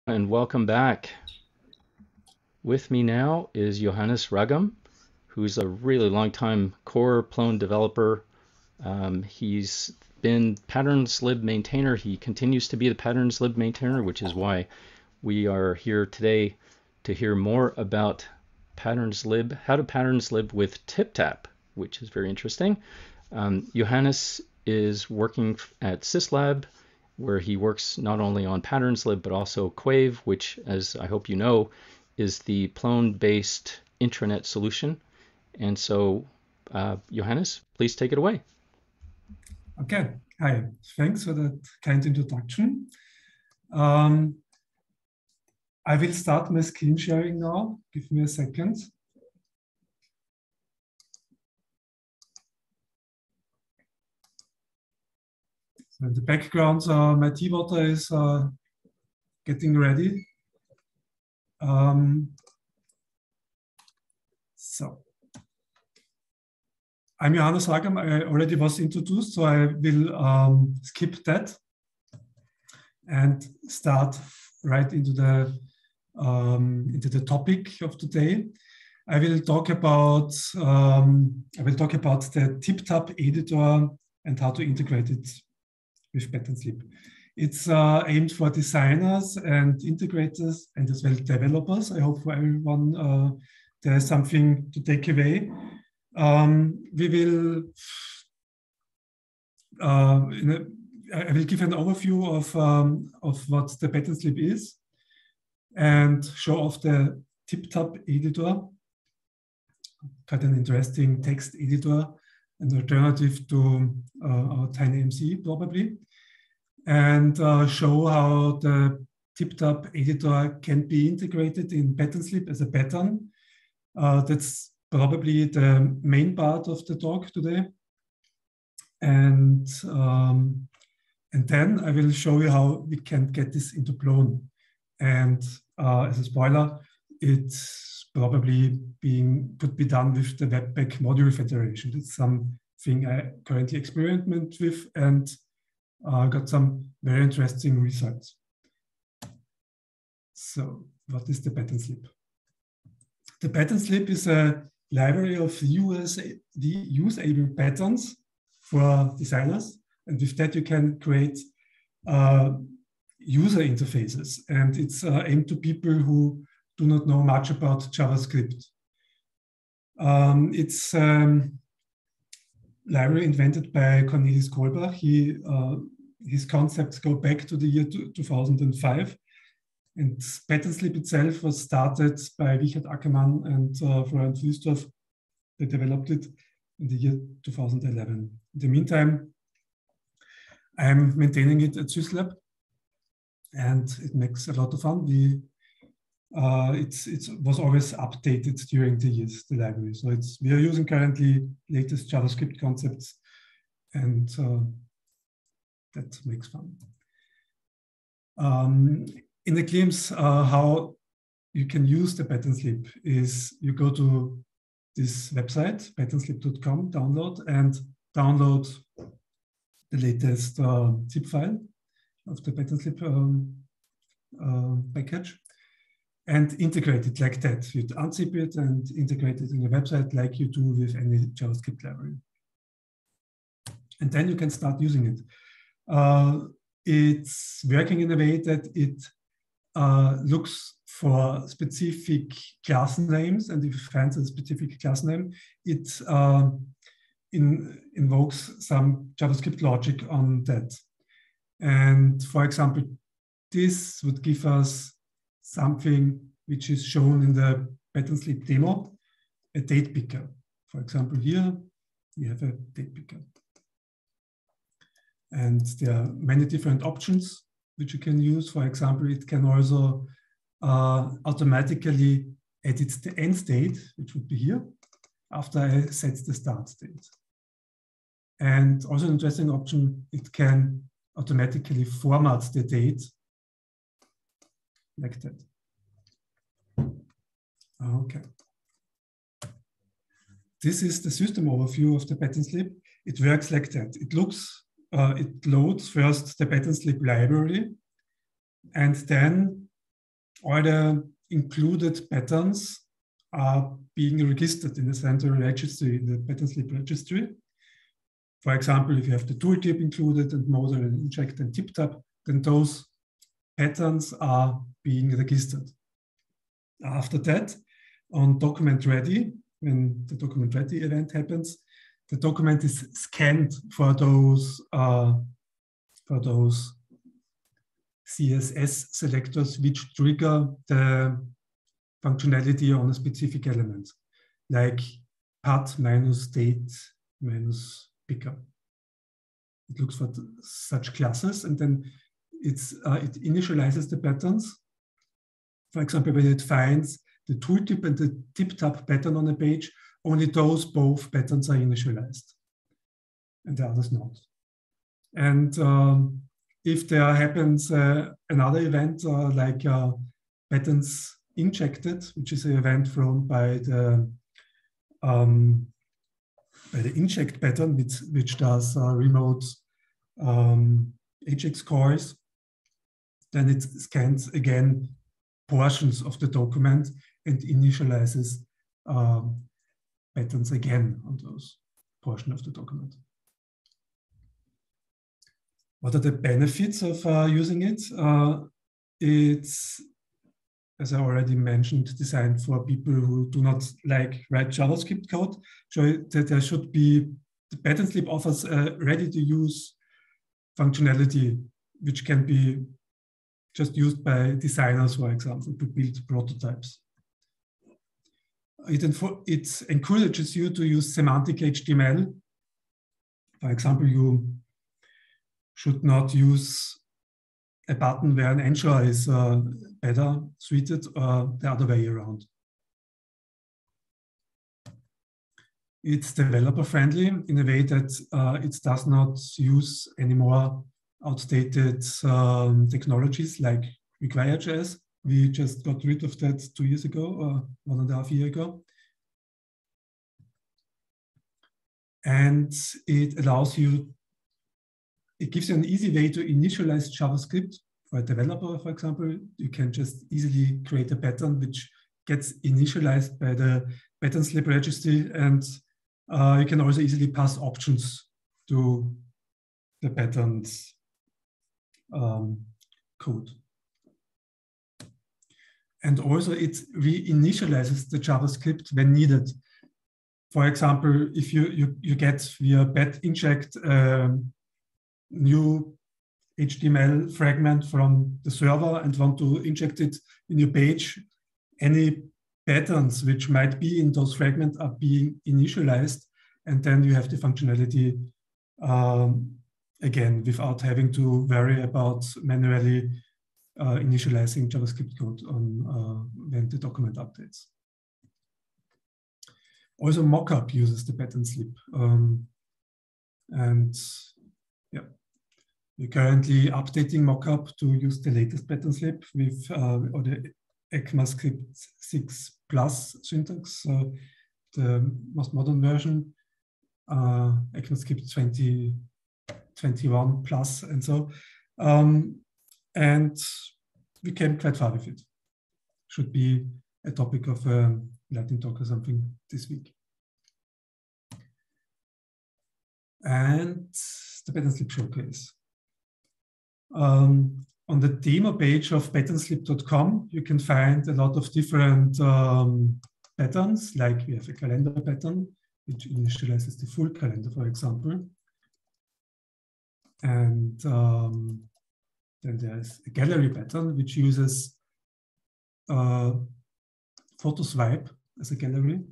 And welcome back. With me now is Johannes Ragam, who's a really long time core Plone developer. He's been Patterns lib maintainer. He continues to be the Patterns lib maintainer, which is why we are here today to hear more about Patterns lib, how to Patterns lib with TipTap, which is very interesting. Johannes is working at Syslab, where he works not only on PatternsLib but also Quave, which, as I hope you know, is the Plone-based intranet solution. And so, Johannes, please take it away. Okay, hi. Thanks for that kind introduction. I will start my screen sharing now. Give me a second. So in the background, my tea water is getting ready. So I'm Johannes Ragam. I already was introduced, so I will skip that and start right into the topic of today. I will talk about the TipTap editor and how to integrate it with PatternsLib. It's aimed for designers and integrators and as well developers. I hope for everyone there's something to take away. I will give an overview of what the PatternsLib is and show off the TipTap editor, quite an interesting text editor, an alternative to our TinyMC probably, and show how the TipTap editor can be integrated in PatternsLib as a pattern. That's probably the main part of the talk today. And then I will show you how we can get this into Plone. And as a spoiler, it's probably could be done with the Webpack module federation. It's something I currently experiment with and got some very interesting results. So what is the PatternsLib? The PatternsLib is a library of use-able patterns for designers. And with that, you can create user interfaces. And it's aimed to people who do not know much about JavaScript. It's library invented by Cornelis Kolbach. His concepts go back to the year 2005. And PatternsLib itself was started by Richard Ackermann and Florian Fuhlsdorf. They developed it in the year 2011. In the meantime, I'm maintaining it at Syslab, and it makes a lot of fun. It was always updated during the years, the library. So we are using currently latest JavaScript concepts, and that makes fun. In the glimpse, how you can use the PatternsLib is you go to this website, patternslib.com, and download the latest zip file of the PatternsLib package and integrate it like that. You'd unzip it and integrate it in your website like you do with any JavaScript library. And then you can start using it. It's working in a way that it looks for specific class names, and if it finds a specific class name, it invokes some JavaScript logic on that. And for example, this would give us something which is shown in the PatternsLib demo, a date picker. For example, here we have a date picker. And there are many different options which you can use. For example, it can also automatically edit the end state, which would be here, after I set the start state. And also an interesting option, it can automatically format the date like that. Okay. This is the system overview of the PatternsLib. It works like that. It loads first the PatternsLib library, and then all the included patterns are being registered in the central registry, in the pattern slip registry. For example, if you have the tooltip included and model and inject and tip tab, then those patterns are being registered. After that, on document ready, when the document ready event happens, the document is scanned for those CSS selectors which trigger the functionality on a specific element, like path minus date minus picker. It looks for such classes, and then it initializes the patterns. For example, when it finds the tooltip and the tip tab pattern on a page, only those both patterns are initialized, and the others not. And if there happens another event like patterns injected, which is an event thrown by the inject pattern, which does remote Ajax calls, then it scans again portions of the document and initializes patterns again on those portions of the document. What are the benefits of using it? It's, as I already mentioned, designed for people who do not like write JavaScript code. So that there should be, the pattern slip offers ready-to-use functionality, which can be just used by designers, for example, to build prototypes. It encourages you to use semantic HTML. For example, you should not use a button where an anchor is better suited or the other way around. It's developer friendly in a way that it does not use any more outdated technologies like Require.js. We just got rid of that 2 years ago or 1.5 years ago. And it allows you, it gives you an easy way to initialize JavaScript. For a developer, for example, you can just easily create a pattern which gets initialized by the pattern slip registry, and you can also easily pass options to the pattern's code. And also it re-initializes the JavaScript when needed. For example, if you get via bat inject new HTML fragment from the server and want to inject it in your page, any patterns which might be in those fragments are being initialized, and then you have the functionality again without having to worry about manually initializing JavaScript code on when the document updates. Also, Mockup uses the pattern slip, and yeah, we're currently updating Mockup to use the latest pattern slip with or the ECMAScript 6+ syntax, the most modern version, ECMAScript 2021+, and so. And we came quite far with it. Should be a topic of Lightning Talk or something this week. And the pattern slip showcase. On the demo page of patternslip.com, you can find a lot of different patterns, like we have a calendar pattern, which initializes the full calendar, for example. And then there's a gallery pattern, which uses photo swipe as a gallery.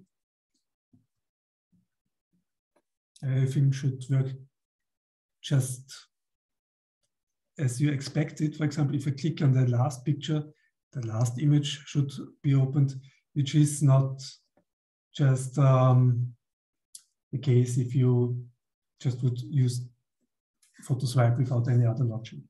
Everything should work just as you expect it. For example, if you click on the last picture, the last image should be opened, which is not just the case if you just would use photo swipe without any other logic.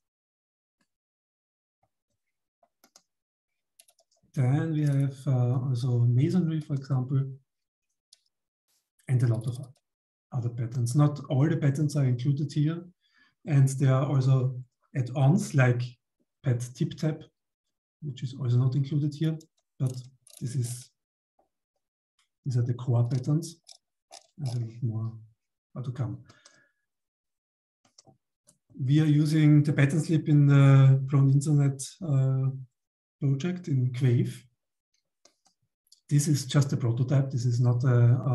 Then we have also masonry, for example, and a lot of other patterns. Not all the patterns are included here, and there are also add-ons like pat tip tab, which is also not included here, but these are the core patterns, and a lot more are to come. We are using the pattern slip in the Brown Internet project in Quave. This is just a prototype. This is not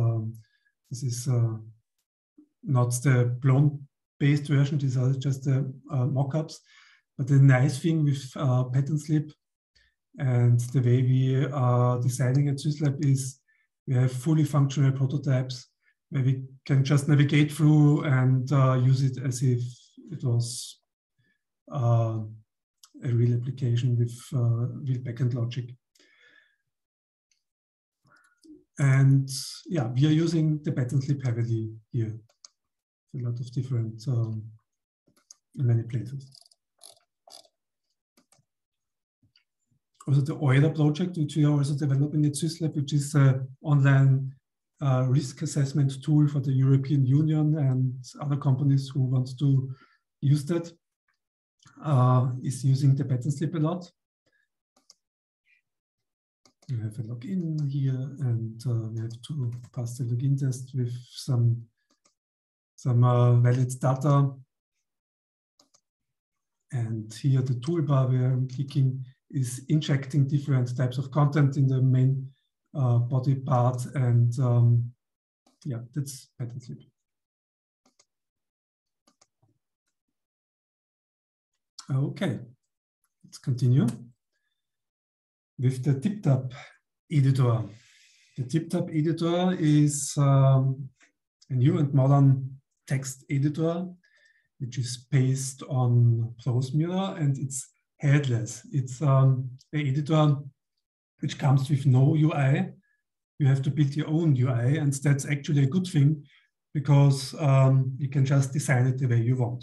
not the Plone-based version. These are just the mock-ups. But the nice thing with pattern slip and the way we are designing at SysLab is we have fully functional prototypes where we can just navigate through and use it as if it was a real application with real backend logic. And yeah, we are using the pattern slip heavily here. A lot of different, in many places. Also the Euler project, which we are also developing at SysLab, which is an online risk assessment tool for the European Union and other companies who want to use that, is using the pattern slip a lot. We have a login here, and we have to pass the login test with some valid data. And here the toolbar where I'm clicking is injecting different types of content in the main body part, and yeah, that's pattern slip. Okay, let's continue with the TipTap editor. The TipTap editor is a new and modern text editor, which is based on Closemirror, and it's headless. It's an editor which comes with no UI. You have to build your own UI, and that's actually a good thing because you can just design it the way you want.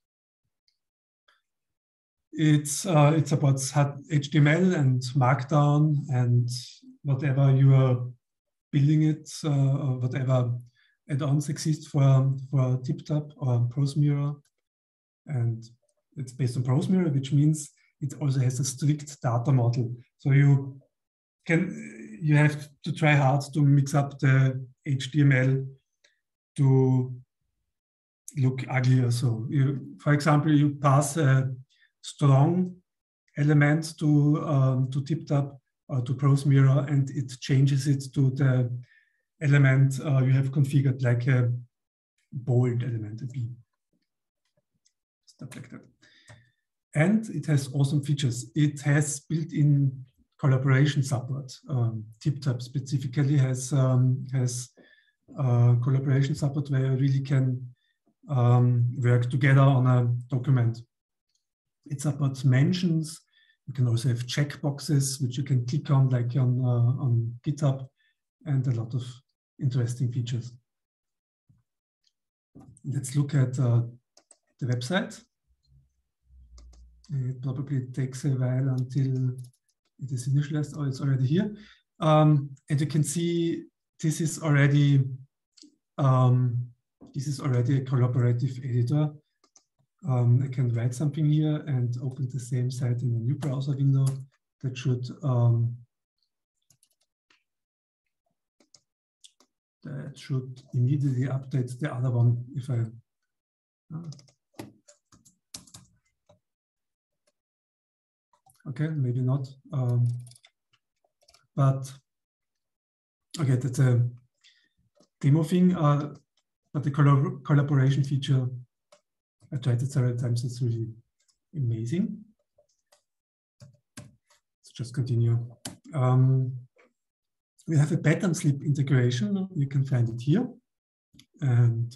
It supports HTML and Markdown and whatever you are building it, whatever add-ons exist for TipTap or Prosemirror. And it's based on Prosemirror, which means it also has a strict data model. So you have to try hard to mix up the HTML to look uglier. So for example, you pass a strong element to TipTap or to Prosemirror, and it changes it to the element you have configured, like a bold element, a B. Stuff like that. And it has awesome features. It has built-in collaboration support. TipTap specifically has collaboration support where you really can work together on a document. It supports mentions. You can also have checkboxes, which you can click on, like on GitHub, and a lot of interesting features. Let's look at the website. It probably takes a while until it is initialized. Oh, it's already here. And you can see this is already a collaborative editor. I can write something here and open the same site in a new browser window. That should immediately update the other one if I. Okay, maybe not. But okay, that's a demo thing. But the collaboration feature, I tried it several times. It's really amazing. Let's just continue. We have a pattern slip integration. You can find it here. And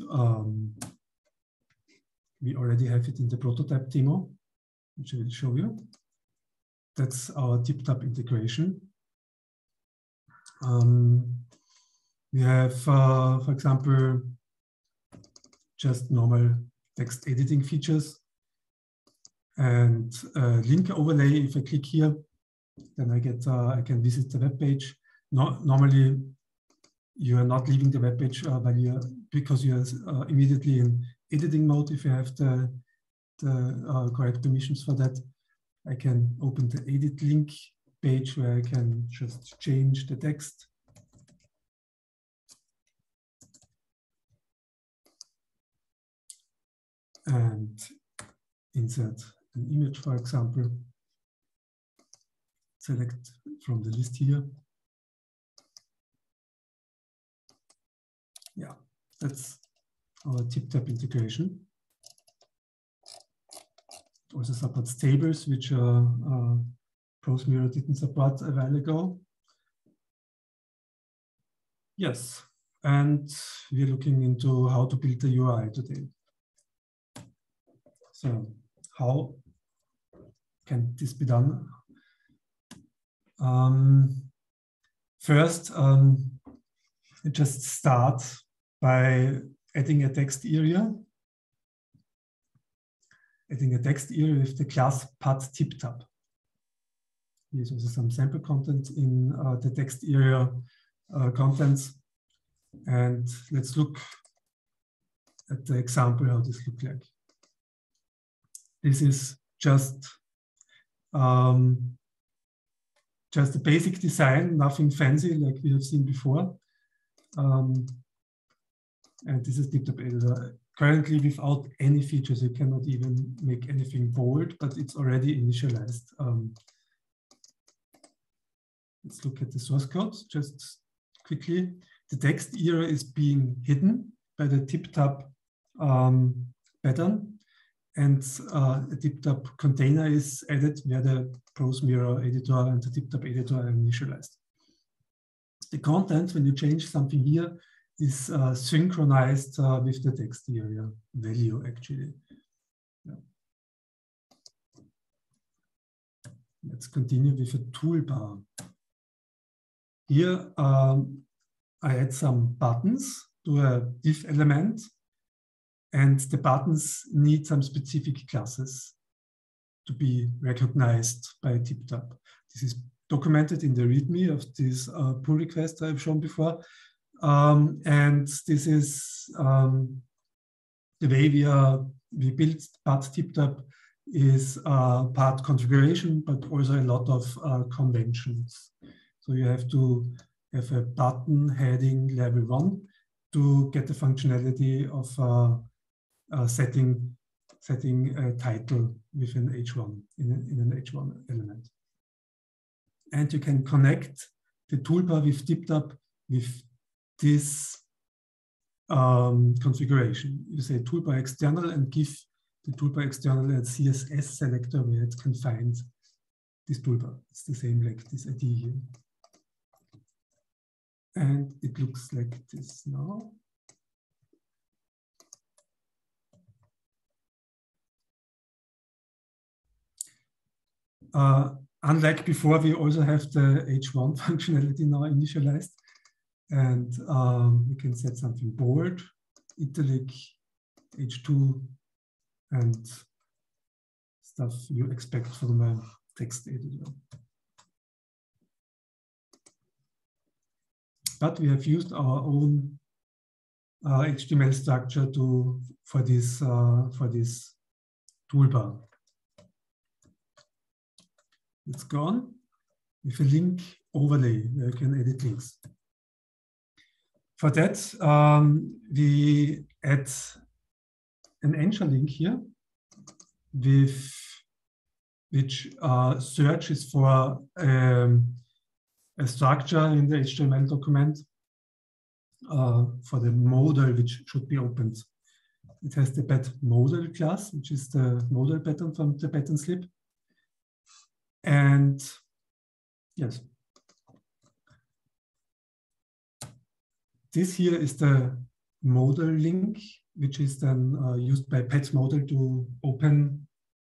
we already have it in the prototype demo, which I will show you. That's our TipTap integration. We have, for example, just normal text editing features and link overlay. If I click here, then I can visit the web page. Normally, you are not leaving the web page because you are immediately in editing mode if you have the correct permissions for that. I can open the edit link page where I can just change the text. And insert an image, for example. Select from the list here. Yeah, that's our TipTap integration. It also supports tables, which ProseMirror didn't support a while ago. Yes, and we're looking into how to build the UI today. So how can this be done? First, you just start by adding a text area. Adding a text area with the class path_tiptab. Here's also some sample content in the text area contents. And let's look at the example how this looks like. This is just a basic design, nothing fancy like we have seen before. And this is TipTap editor. Currently without any features, you cannot even make anything bold, but it's already initialized. Let's look at the source code just quickly. The text area is being hidden by the TipTap pattern, and a TipTap container is added where the ProseMirror editor and the TipTap editor are initialized. The content, when you change something here, is synchronized with the text area value, actually. Yeah. Let's continue with a toolbar. Here, I add some buttons to a div element, and the buttons need some specific classes to be recognized by TipTap. This is documented in the README of this pull request I've shown before. And this is the way we build path_tiptab is part configuration, but also a lot of conventions. So you have to have a button heading level 1 to get the functionality of setting a title with an H1 in an H1 element. And you can connect the toolbar with TipTap with this configuration. You say toolbar external and give the toolbar external a CSS selector where it can find this toolbar. It's the same like this ID here. And it looks like this now. Unlike before, we also have the H1 functionality now initialized. And we can set something bold, italic, H2, and stuff you expect from a text editor. But we have used our own HTML structure for this toolbar. It's gone with a link overlay where you can edit links. For that, we add an Ensure link here, with which searches for a structure in the HTML document for the modal which should be opened. It has the pet modal class, which is the modal pattern from the pattern slip. And yes, this here is the modal link, which is then used by pet modal to open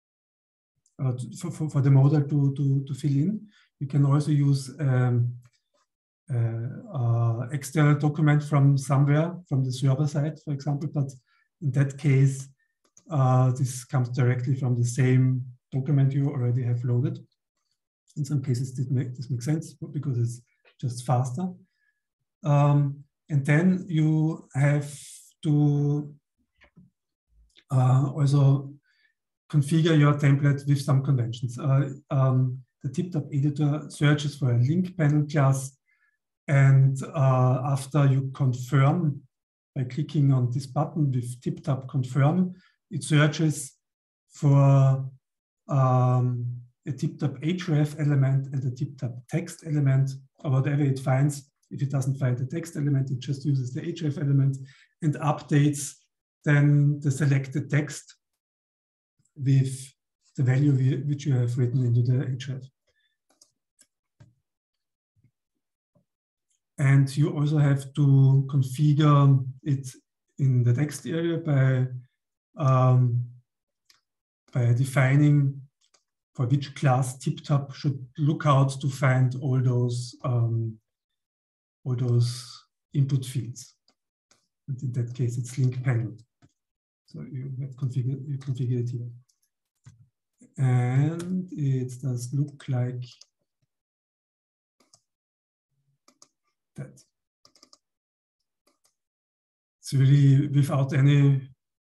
for the modal to fill in. You can also use external document from somewhere, from the server side, for example. But in that case, this comes directly from the same document you already have loaded. In some cases, this makes sense because it's just faster. And then you have to also configure your template with some conventions. The TipTap editor searches for a link panel class, and after you confirm by clicking on this button with TipTap confirm, it searches for a TipTap href element and a TipTap text element, or whatever it finds. If it doesn't find the text element, it just uses the href element and updates then the selected text with the value which you have written into the href. And you also have to configure it in the text area by defining for which class TipTap should look out to find all those input fields. And in that case, it's link panel. So you have configured it here. And it does look like that. It's really without any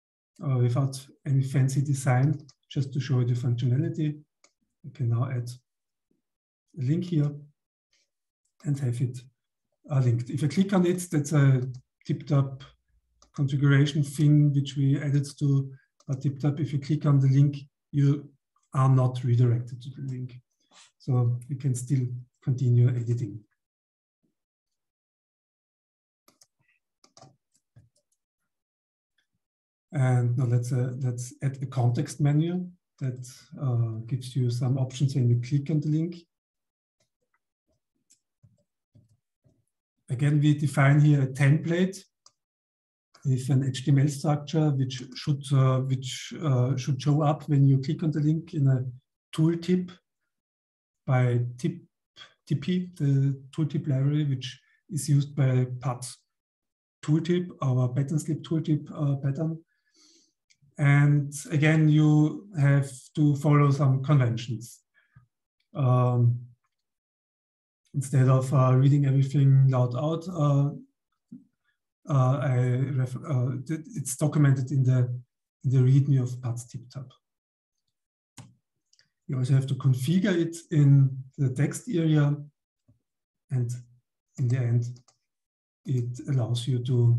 fancy design, just to show you the functionality. You can now add a link here and have it linked. If I click on it, that's a TipTap configuration thing which we added to TipTap. If you click on the link, you are not redirected to the link. So you can still continue editing. And now let's add a context menu that gives you some options when you click on the link. Again, we define here a template with an HTML structure which should show up when you click on the link in a tooltip by TP, the tooltip library, which is used by PAT tooltip, our pattern slip tooltip pattern. And again, you have to follow some conventions. Instead of reading everything loud out, it's documented in the README of PATS TipTap. You also have to configure it in the text area, and in the end, it allows you to,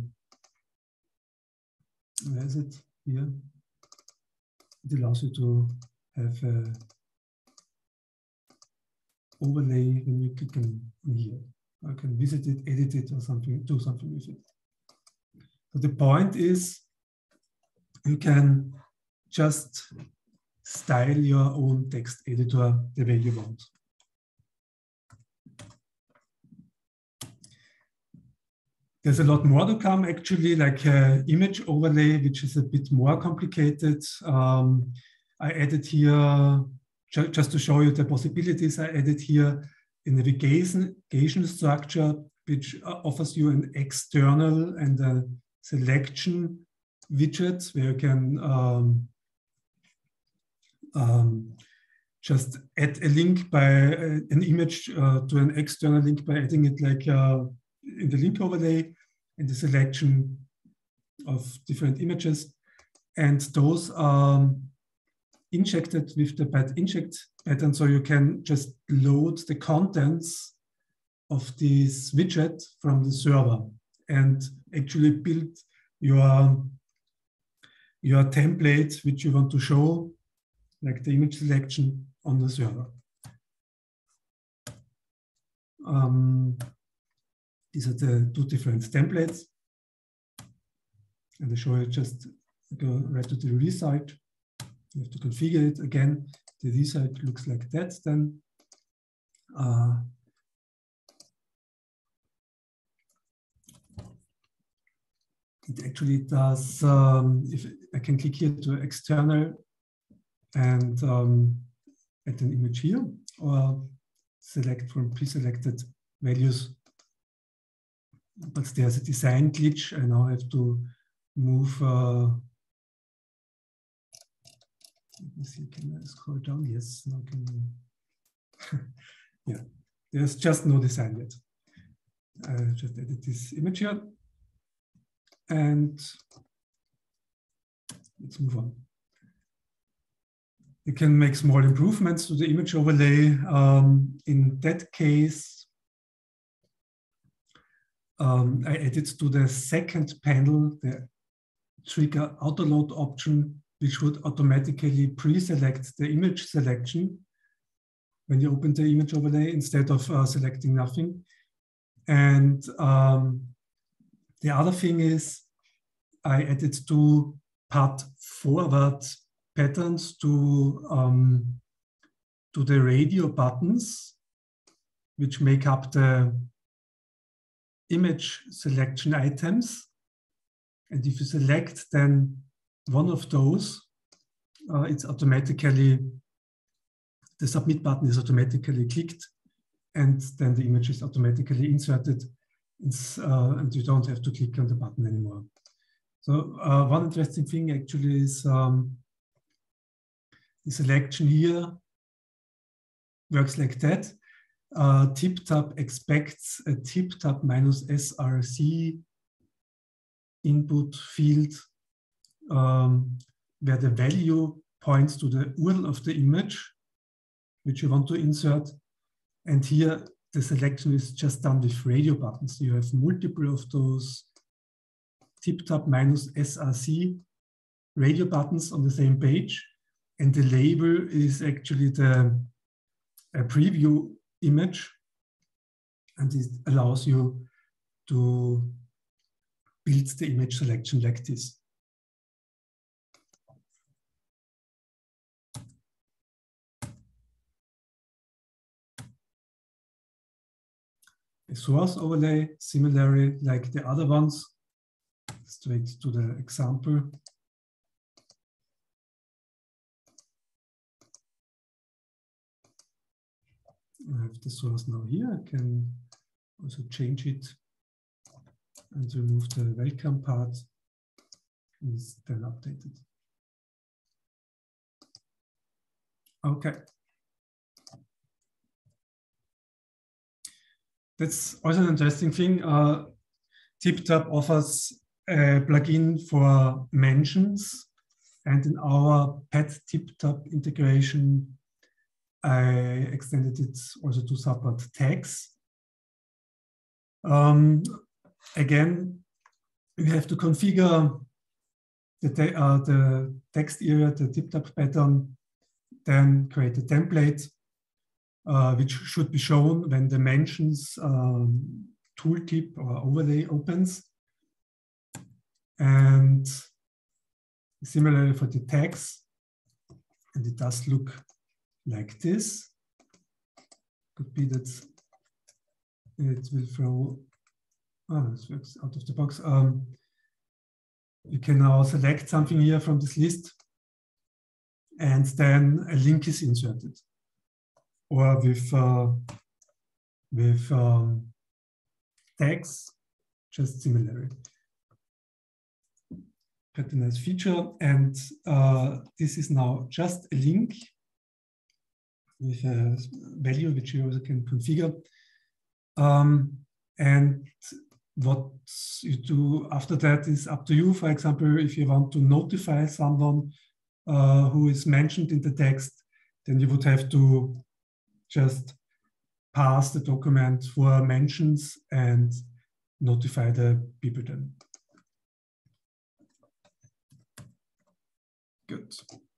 where is it? Here. It allows you to have a overlay when you click on here. I can visit it, edit it, or something, do something with it. So the point is, you can just style your own text editor the way you want. There's a lot more to come, actually, like image overlay, which is a bit more complicated. I added here, just to show you the possibilities, I added here a navigation structure, which offers you an external and a selection widget, where you can just add a link by an image to an external link by adding it like in the link overlay and the selection of different images. And those are injected with the pat-inject pattern, so you can just load the contents of this widget from the server and actually build your template which you want to show, like the image selection, on the server. These are the two different templates. And I show you, just go right to the release site. You have to configure it again. The release site looks like that then. It actually does, if I can click here to external and add an image here, or select from pre-selected values. But there's a design glitch. I now have to move. Let me see, can I scroll down? Yes, now can I? Yeah, there's just no design yet. I just added this image here. And let's move on. You can make small improvements to the image overlay. In that case, I added to the second panel the trigger auto-load option, which would automatically pre-select the image selection when you open the image overlay instead of selecting nothing. And the other thing is I added two path forward patterns to the radio buttons, which make up the image selection items. And if you select then one of those, it's automatically, the submit button is automatically clicked, and then the image is automatically inserted, and you don't have to click on the button anymore. So one interesting thing actually is the selection here works like that. TipTap expects a TipTap minus SRC input field where the value points to the URL of the image which you want to insert. And here the selection is just done with radio buttons. You have multiple of those TipTap minus SRC radio buttons on the same page. And the label is actually the preview image. And it allows you to build the image selection like this. A source overlay, similarly like the other ones, straight to the example. I have the source now here. I can also change it and remove the welcome part, and it's then updated. Okay. That's also an interesting thing. TipTap offers a plugin for mentions, and in our pet TipTap integration, I extended it also to support tags. Again, we have to configure the text area, the TipTap pattern, then create a template, which should be shown when the mentions tooltip or overlay opens. And similarly for the tags, and it does look like this. Could be that it will throw, this works out of the box. You can now select something here from this list, and then a link is inserted. Or with tags, just similarly. Quite a nice feature, and this is now just a link with a value which you also can configure. And what you do after that is up to you. For example, if you want to notify someone who is mentioned in the text, then you would have to just pass the document for mentions and notify the people then. Good.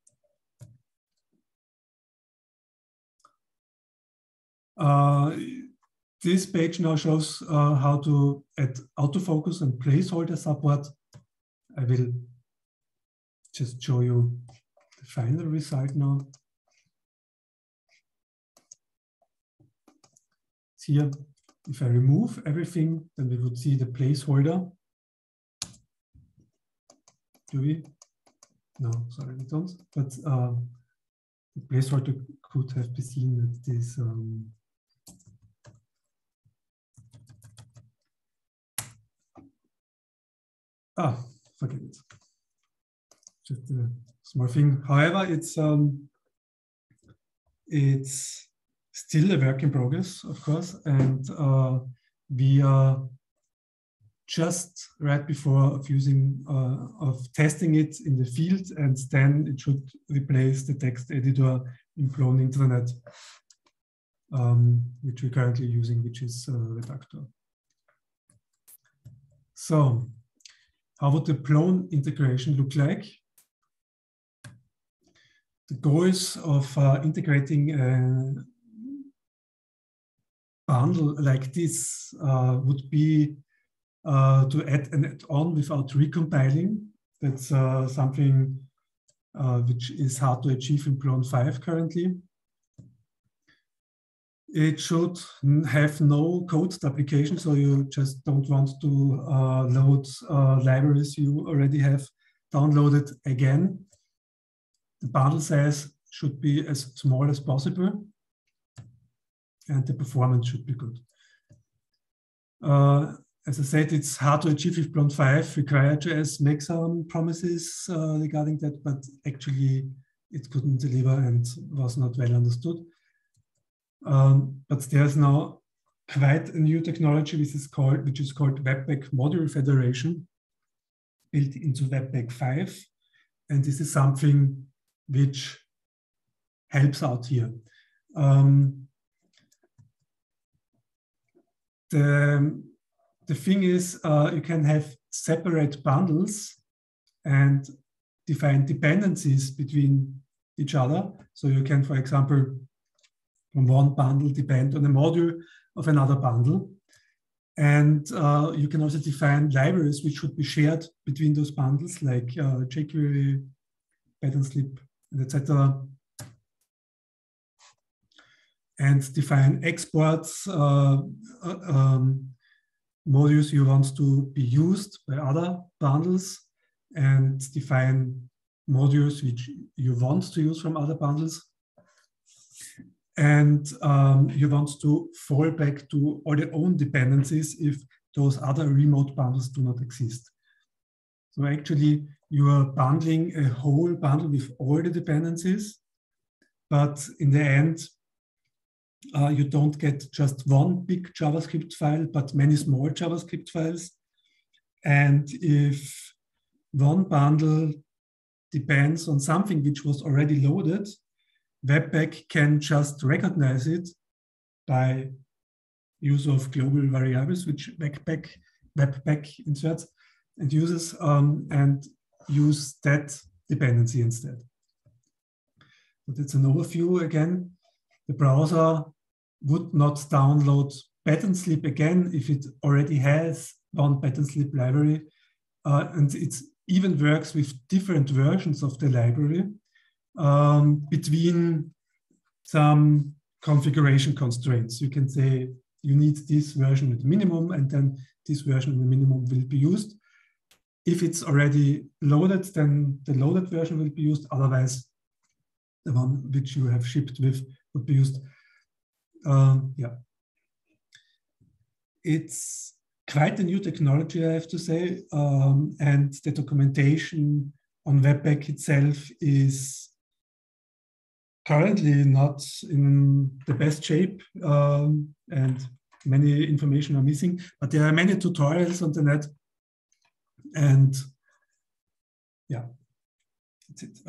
This page now shows how to add autofocus and placeholder support. I will just show you the final result now. Here, if I remove everything, then we would see the placeholder. Do we? No, sorry, we don't. But the placeholder could have been seen at this. Forget it. Just a small thing. However, it's still a work in progress, of course, and we are just right before of testing it in the field, and then it should replace the text editor in Plone Intranet, which we're currently using, which is Redactor. So, how would the Plone integration look like? The goals of integrating a bundle like this would be to add an add-on without recompiling. That's something which is hard to achieve in Plone 5 currently. It should have no code duplication, so you just don't want to load libraries you already have downloaded again. The bundle size should be as small as possible, and the performance should be good. As I said, it's hard to achieve with Plone 5. Require.js makes some promises regarding that, but actually it couldn't deliver and was not well understood. But there's now quite a new technology which is called Webpack Module Federation, built into Webpack 5. And this is something which helps out here. The thing is, you can have separate bundles and define dependencies between each other. So you can, for example, from one bundle depend on a module of another bundle. And you can also define libraries which should be shared between those bundles, like jQuery, Patternslip, etc. And define exports, modules you want to be used by other bundles, and define modules which you want to use from other bundles. And you want to fall back to all your own dependencies if those other remote bundles do not exist. So actually, you are bundling a whole bundle with all the dependencies, but in the end, you don't get just one big JavaScript file, but many small JavaScript files. And if one bundle depends on something which was already loaded, Webpack can just recognize it by use of global variables, which Webpack inserts and uses, and use that dependency instead. So that's an overview again. The browser would not download Patternslip again if it already has one Patternslip library, and it even works with different versions of the library between some configuration constraints. You can say you need this version at minimum, and then this version at the minimum will be used. If it's already loaded, then the loaded version will be used. Otherwise, the one which you have shipped with would be used. Yeah, it's quite a new technology, I have to say, and the documentation on Webpack itself is currently not in the best shape, and many information are missing, but there are many tutorials on the net, and yeah, that's it.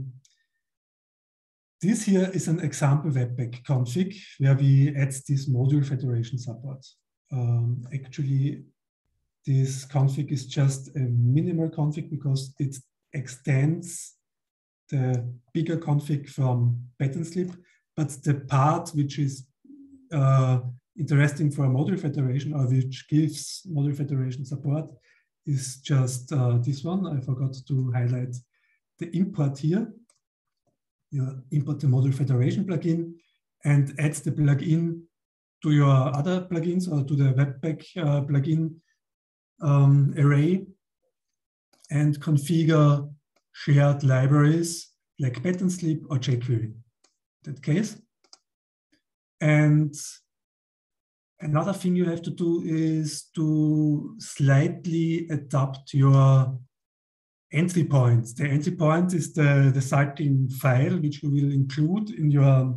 This here is an example Webpack config where we add this module federation support. Actually, this config is just a minimal config because it extends the bigger config from Patternslip, but the part which is interesting for module federation, or which gives module federation support, is just this one. I forgot to highlight the import here. You import the module federation plugin and add the plugin to your other plugins or to the Webpack plugin array, and configure shared libraries like Patternslip or jQuery in that case. And another thing you have to do is to slightly adapt your entry points. The entry point is the resulting file which you will include in your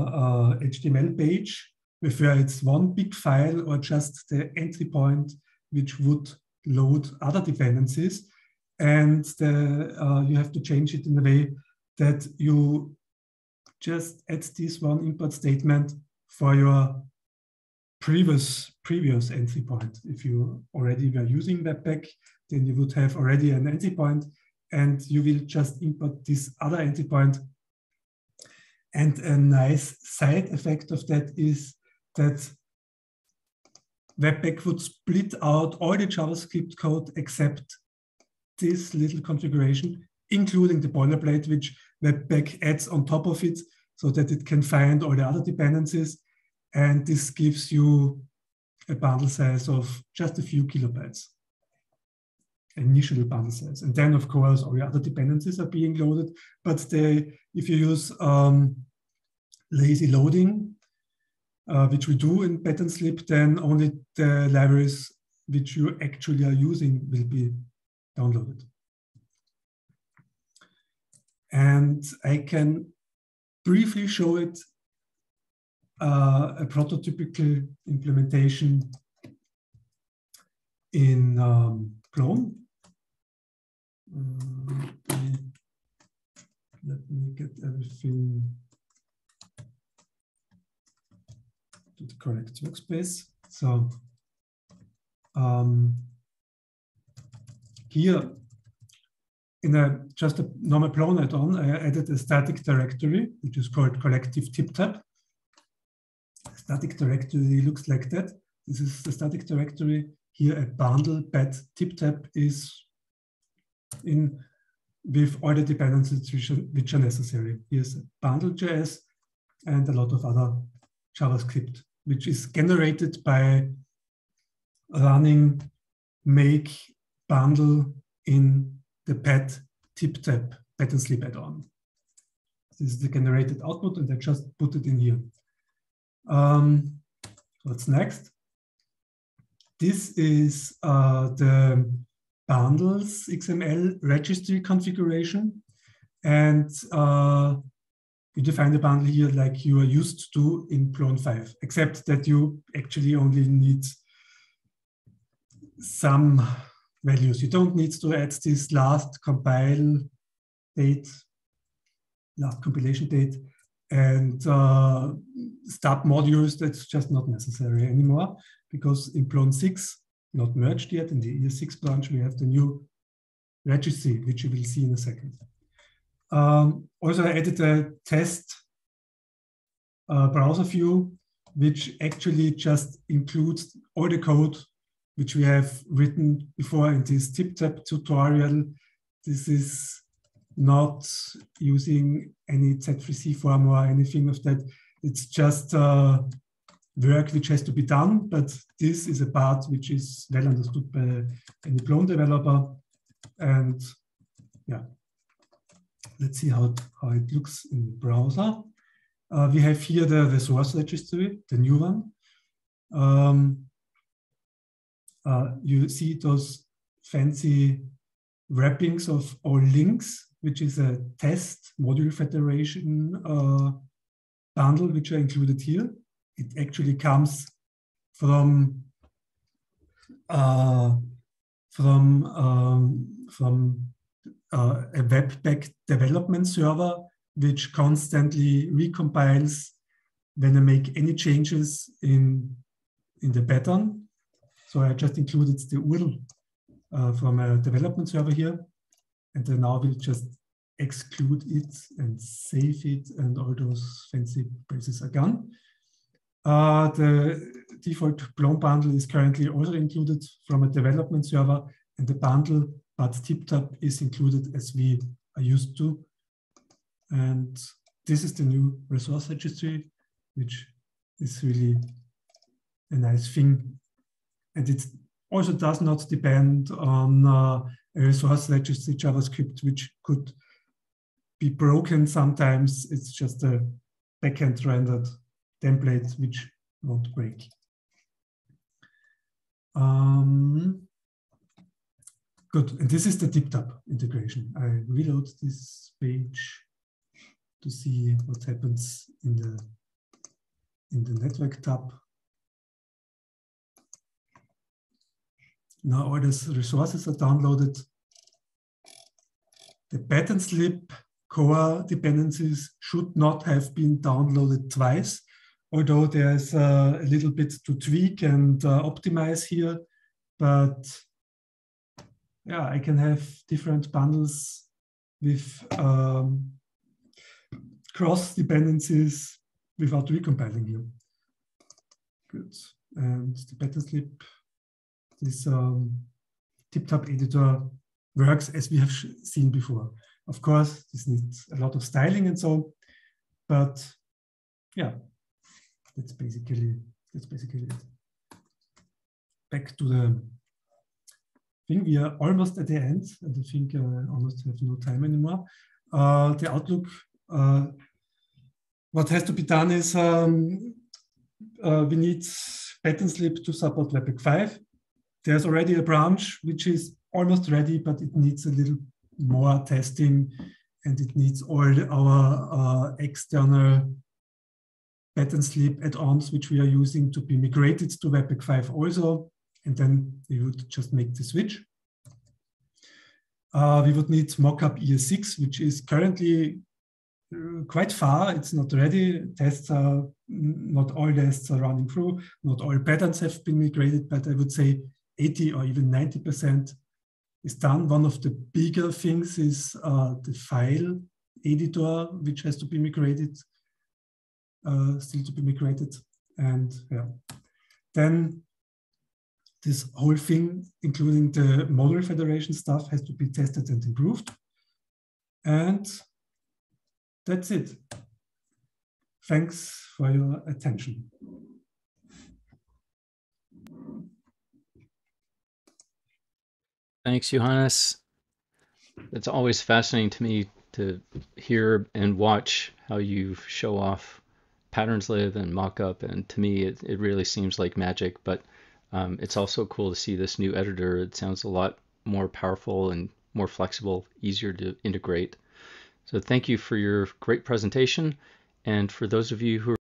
HTML page, whether it's one big file or just the entry point which would load other dependencies. And you have to change it in a way that you just add this one import statement for your previous entry point. If you already were using Webpack, then you would have already an entry point, and you will just import this other entry point. And a nice side effect of that is that Webpack would split out all the JavaScript code except this little configuration, including the boilerplate, which Webpack adds on top of it so that it can find all the other dependencies. And this gives you a bundle size of just a few kilobytes, initial bundle size. And then, of course, all the other dependencies are being loaded. But if you use lazy loading, which we do in Pattern Slip, then only the libraries which you actually are using will be downloaded. And I can briefly show it a prototypical implementation in Plone. Let me get everything to the correct workspace. So here, in just a normal Plone add-on, I added a static directory, which is called collective TipTap. Static directory looks like that. This is the static directory. Here a bundle pet TipTap is in with all the dependencies which are necessary. Here's a bundle.js and a lot of other JavaScript, which is generated by running make bundle in the pet TipTap Pattern Slip add-on. This is the generated output, and I just put it in here. What's next? This is the bundles XML registry configuration, and you define the bundle here like you are used to in Plone 5, except that you actually only need some values. You don't need to add this last compile date, last compilation date, and stub modules. That's just not necessary anymore, because in Plone 6, not merged yet, in the ES6 branch, we have the new registry, which you will see in a second. Also, I added a test browser view, which actually just includes all the code which we have written before in this TipTap tutorial. This is not using any Z3C form or anything of that. It's just work which has to be done, but this is a part which is well understood by any Plone developer. And yeah, let's see how it looks in the browser. We have here the resource registry, the new one. You see those fancy wrappings of all links, which is a test module federation bundle, which are included here. It actually comes from a Webpack development server, which constantly recompiles when I make any changes in the pattern. So I just included the URL from a development server here, and then now we'll just exclude it and save it, and all those fancy places are gone. The default Plone bundle is currently also included from a development server, and the bundle but TipTap is included as we are used to. And this is the new resource registry, which is really a nice thing. And it also does not depend on a resource registry JavaScript, which could be broken sometimes. It's just a backend rendered template which won't break. Good, and this is the TipTap integration. I reload this page to see what happens in the network tab. Now all these resources are downloaded. The pattern slip core dependencies should not have been downloaded twice, although there's a little bit to tweak and optimize here. But yeah, I can have different bundles with cross dependencies without recompiling here. Good. And the pattern slip, this TipTap editor works as we have seen before. Of course, this needs a lot of styling and so, but yeah, that's basically it. Back to the thing. We are almost at the end, and I think I almost have no time anymore. The Outlook, what has to be done is we need pattern slip to support Webpack 5. There's already a branch which is almost ready, but it needs a little more testing, and it needs all our external pattern slip add-ons which we are using to be migrated to Webpack 5 also, and then we would just make the switch. We would need mockup ES6, which is currently quite far. It's not ready. Tests are, not all tests are running through. Not all patterns have been migrated, but I would say 80 or even 90% is done. One of the bigger things is the file editor, which has to be migrated, still to be migrated. And yeah, then this whole thing, including the model federation stuff, has to be tested and improved. And that's it. Thanks for your attention. Thanks, Johannes. It's always fascinating to me to hear and watch how you show off PatternsLib and Mockup, and to me it really seems like magic, but it's also cool to see this new editor. It sounds a lot more powerful and more flexible, easier to integrate. So thank you for your great presentation, and for those of you who